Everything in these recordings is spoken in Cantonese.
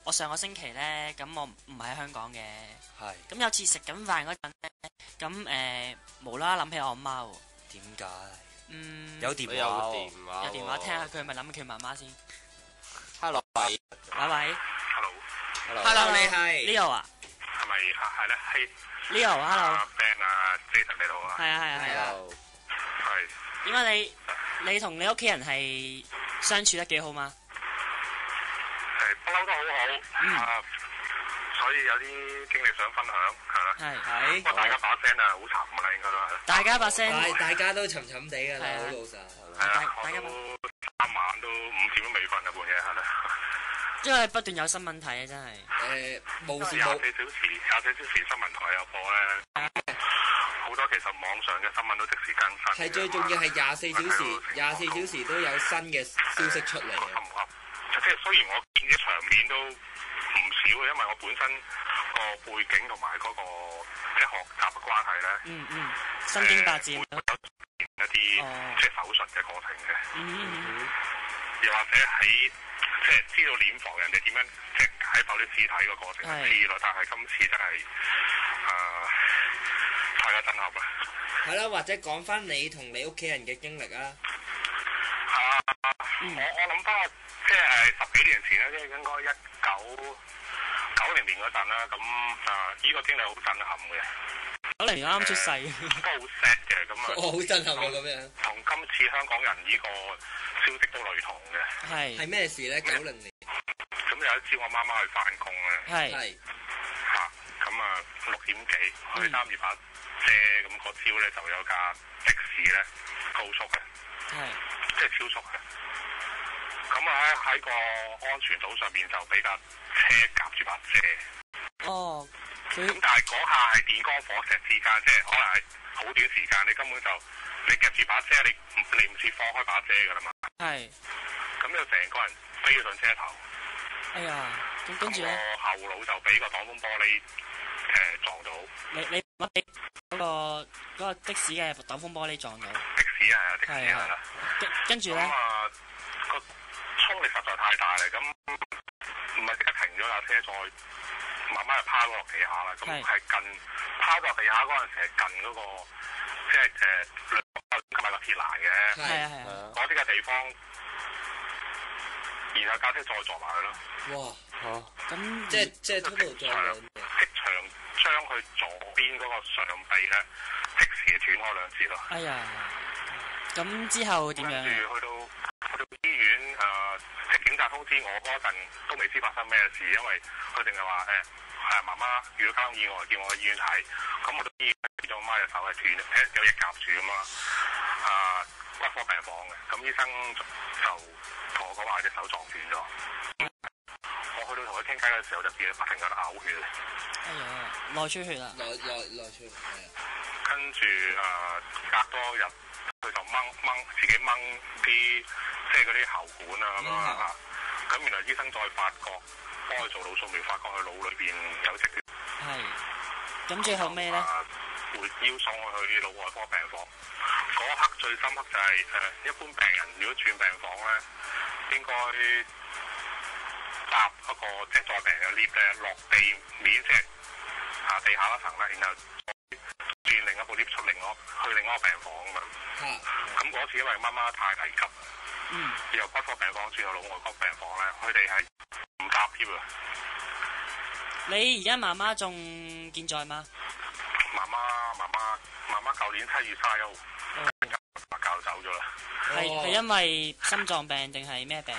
我上個星期咧，咁我唔喺香港嘅。 係。 咁有次食緊飯嗰陣咧，咁無啦啦諗起我阿媽喎。 點解？ 有電話有電話聽下佢係咪諗起佢媽媽先。 Hello，喂。 喂。 Hello， 你係 Leo 啊？ 係咪係咧？係 Leo，hello。 Ben 啊 ，Jason 你好啊。 係啊。 係。 點解你同你屋企人係相處得幾好嘛？ 不嬲都好好。所以有啲經歷想分享，係啦。 係。 不過大家把聲啊好沉㗎啦，應該都係。 大家把聲。 大家都沉沉地㗎啦，好老實。 係啊，我都3晚都5點都未瞓啊，半夜係啦。 因為不斷有新聞睇啊，真係。 無時無 24小時新聞台有播咧，好多其實網上嘅新聞都即時更新。 係最重要係24小時都有新嘅消息出嚟啊！ 即係雖然我見嘅場面都唔少嘅，因為我本身個背景同埋嗰個即係學習嘅關係咧。 身經百戰。 一啲即係手術嘅過程嘅。又或者喺即係知道殮房人哋點樣即係解剖啲屍體嘅過程係知咯，但係今次真係太過震撼啦。 係啦，或者講翻你同你屋企人嘅經歷啊。 我諗翻即係10幾年前咧，即係應該1990年嗰陣啦。咁呢個經歷好震撼嘅。 90年啱出世。 都好 sad 嘅咁啊。 好震撼喎咁樣。 同今次香港人呢個消息都類同嘅。 係咩事咧？90年。 咁有一朝我媽媽去翻工咧。 係。 咁6點幾去擔住把遮，咁嗰朝咧就有架的士咧高速嘅。即係超速嘅。咁喺個安全島上面就俾架車夾住把遮。咁但係嗰下係電光火石之間，即係可能係好短時間，你根本就你夾住把遮，你唔切放開把遮㗎啦嘛。咁就成個人飛咗上車頭。 哎呀！咁跟住咧？ 我後腦就俾個擋風玻璃撞到。 你嗰個的士嘅擋風玻璃撞到。 的士啊，的士係啦。 跟住咧？ 個衝力實在太大啦，咁唔係即刻停咗架車，再慢慢就趴咗落地下啦。咁係近趴落地下嗰陣時係近嗰個即係兩個鐵欄嘅。嗰啲嘅地方，然後架車再撞埋去咯。 哇！咁即係 total 撞兩嘅。 即場將佢左邊嗰個上臂咧，即時斷開2截咯。 哎呀！咁之後點樣？ 跟住去到醫院即係警察通知我嗰陣都未知發生咩事，因為佢淨係話媽媽遇到交通意外，叫我去醫院睇。咁我到醫院見到我媽隻手係斷，有嘢夾住啊嘛。骨科病房嘅，咁醫生就同我講話隻手撞斷咗。我去到同佢傾偈嘅時候，就見佢不停喺度嘔血。 哎呀，內出血啦！ 內出血。 跟住隔多日，佢就自己掹啲即係嗰啲喉管啊咁樣。咁原來醫生再發覺幫佢做腦掃描，發覺佢腦裏邊有積血。 咁最後尾咧？ 會要送我去腦外科病房。嗰刻最深刻就係一般病人如果轉病房咧，應該搭嗰個即係載病人嘅 lift 咧，落地面即係地下一層啦，然後轉另一部 lift 去另一個病房㗎嘛。咁嗰次因為媽媽太危急，由骨科病房轉去腦外科病房咧，佢哋係唔搭 lift 啊。 你而家媽媽仲健在嗎？媽媽舊年7月31號教走咗啦。係因為心臟病定係咩病？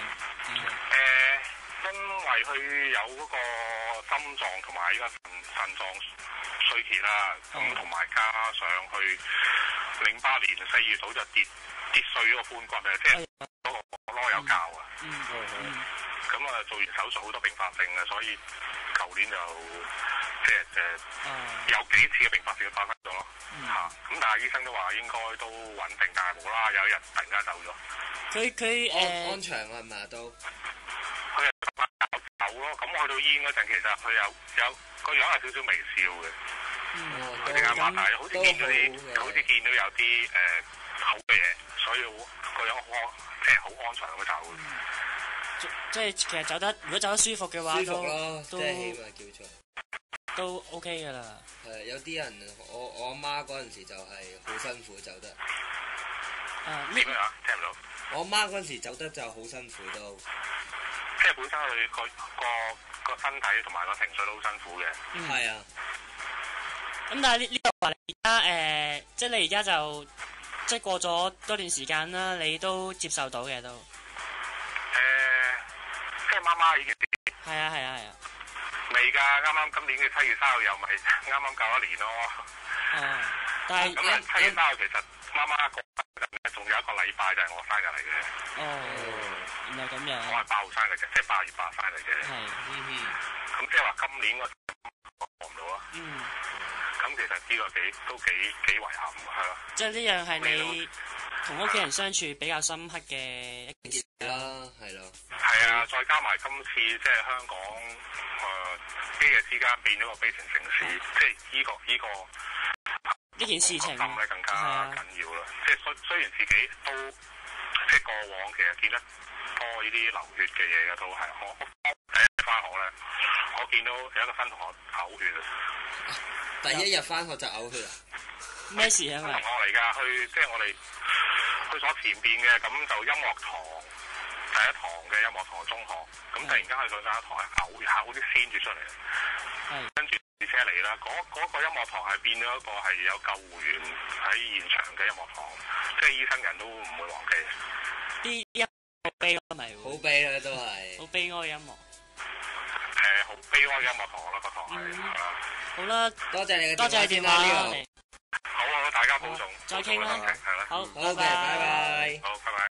因為佢有嗰個心臟同埋呢個腎臟衰竭啦，咁同埋加上去08年4月度就跌碎咗個髖骨咧，即係嗰個囉柚教啊。咁做完手術好多併發症嘅，所以舊年就即係有幾次嘅併發症發生咗咯。咁但係醫生都話應該都穩定，但係無啦啦有一日突然間走咗。 佢安詳啊，係咪都？ 佢係走咯。咁我去到醫院嗰陣，其實佢有個樣係少少微笑嘅。佢隻眼擘大，好似見到有啲好嘅嘢，所以個樣即係好安詳咁走。 即係其實走得，如果走得舒服嘅話， 舒服咯，即係起碼叫做都 OK 噶啦。 係有啲人，我阿媽嗰陣時就係好辛苦走得。 點啊？聽唔到。 我阿媽嗰陣時走得就好辛苦都。 即係本身佢個身體同埋個情緒都好辛苦嘅。 係啊。 咁但係呢個話你而家即係你而家就即係過咗多段時間啦，你都接受到嘅都。 即係媽媽已經。 係啊。 未㗎，啱啱今年嘅7月3號又咪啱啱夠1年咯。 但係咁啊7月3號其實媽媽過生日仲有一個禮拜就係我生日嚟嘅。 原來咁樣。 我係8號生日嘅，即係8月8生日嘅。咁即係話今年我過唔到啊。咁其實呢個都幾遺憾係咯。 即係呢樣係你同屋企人相處比較深刻嘅一件事啦， 係咯。 係啊，再加埋今次即係香港幾日之間變咗個悲情城市，即係呢件事情心咧更加緊要啦。即係雖然自己都即係過往其實見得多呢啲流血嘅嘢嘅都係，我第一日翻學咧，我見到有一個新同學嘔血啊！ 第一日翻學就嘔血啊？ 咩事啊？ 同學嚟㗎，即係我哋去所前邊嘅，咁就音樂堂第一堂嘅音樂堂中學，咁突然間去到第一堂嘔血，好啲鮮血出嚟，跟住車嚟啦，嗰個音樂堂係變咗一個係有救護員喺現場嘅音樂堂，即係醫生人都唔會忘記。 啲音樂好悲哀咪？ 好悲哀都係。 好悲哀嘅音樂。 好悲哀嘅音樂堂啦，個堂係。 好啦， 多謝你嘅電話。 好，大家保重。 再傾啦。 係啦。 好， 拜拜。 好，拜拜。